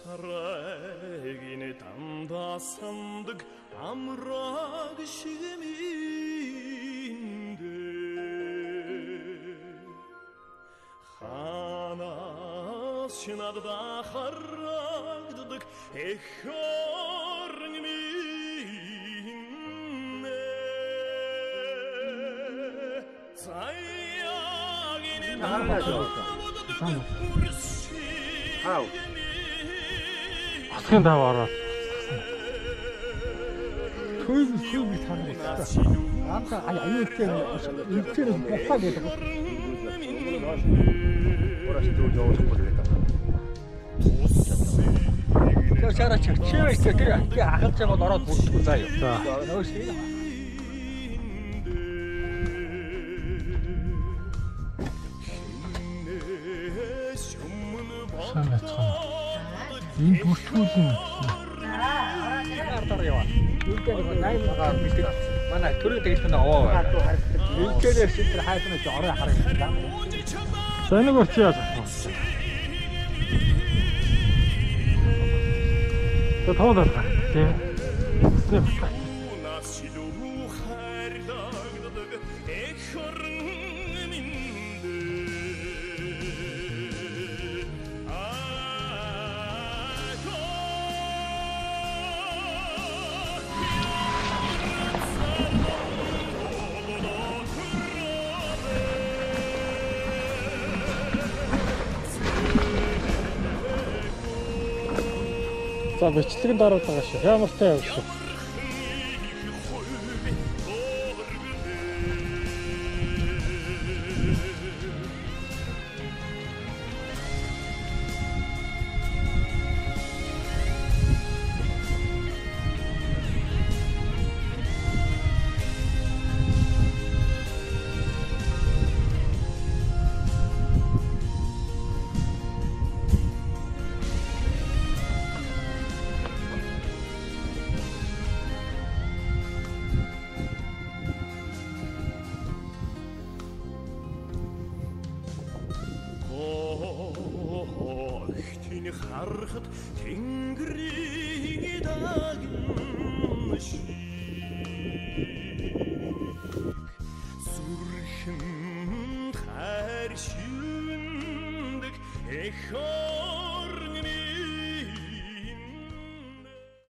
Sarayine tanda sandık amrak şiminde Hana şınavda harragdık ehornimine Sayagine tanda How? Асгын дав ороод. Төвд тань байсан. Амта аюултай илчээр бухаа гэдэг. Орос туу явуулах гэдэг. Тэр шараач чивээс тэр ахалж байгаа ороод бүрдгүй заа юу. За. Нөөс юм. Сайн байцгаана. Энэ бүртгүүлэн Артаар яваа. Үнтэй нэг 8-аар мэдээ. Манай төрөө тэгэлтэн аваа байна. Энэчээрээс тэр хайснаас орой харагдана. за нэг урч яа. За тоо даа. Тэ. За бичлэгэн дараад байгаа шүү. Ямартай явж шүү. Харахад тэнгэрийн дагнаш сүрхэн хайр шүндэг эхо